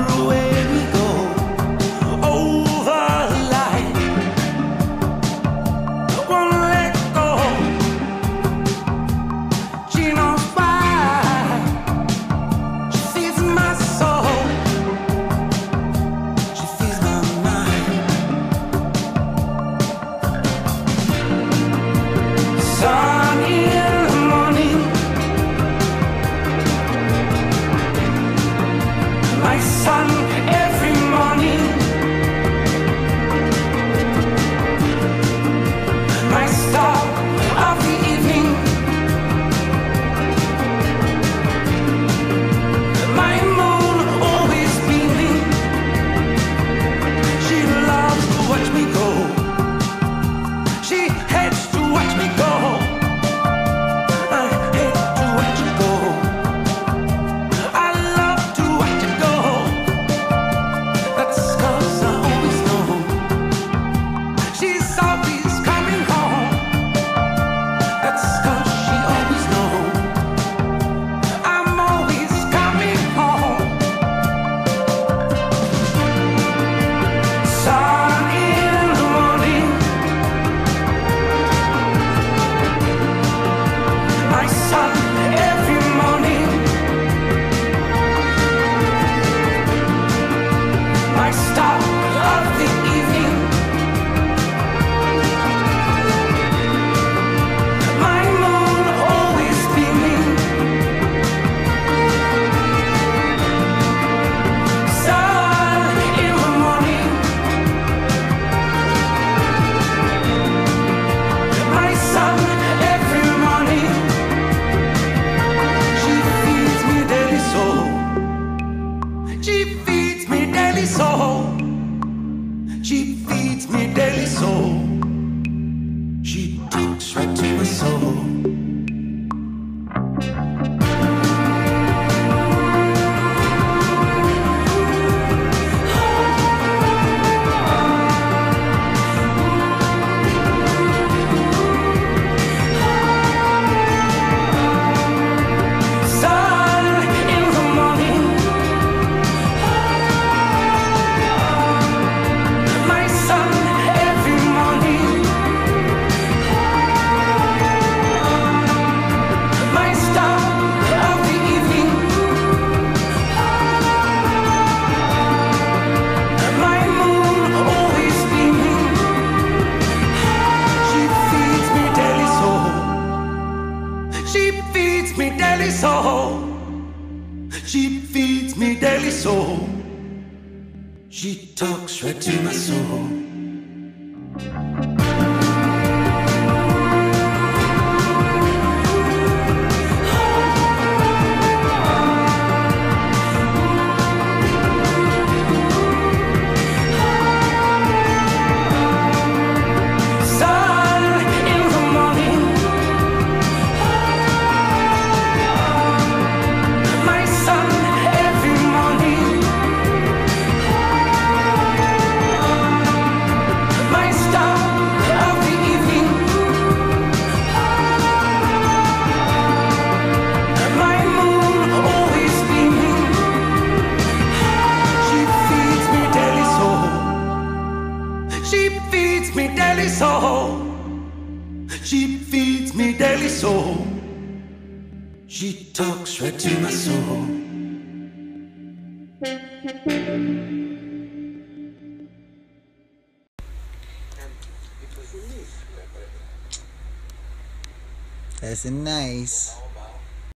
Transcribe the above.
away we go, over the line. Won't let go. She knows why. She feeds my soul. She feeds my mind. Sun in the morning. My sun every morning. My star of the evening. My moon always beaming. She loves to watch me go. She hates to watch me go. I hate to watch you go. I love to watch you go. That's 'cause I always know she's always coming home. That's 'cause she always knows I'm always coming home. Sun in the morning. My sun every morning. My star of the evening. My moon always beaming. Sun in the morning. My sun every morning. She feeds me daily soul. She feeds me daily soul. She feeds me daily soul. She talks right to my soul. Sun in the morning. My sun every morning. My star of the evening. My moon always beaming. She feeds me daily soul. She feeds me daily soul. She feeds me daily soul. She talks right to my soul. Sun in the morning. My sun every morning. My star of the evening. My moon always beaming. She feeds me daily soul. She feeds me daily soul. She feeds me daily soul. She talks right to my soul. That's nice.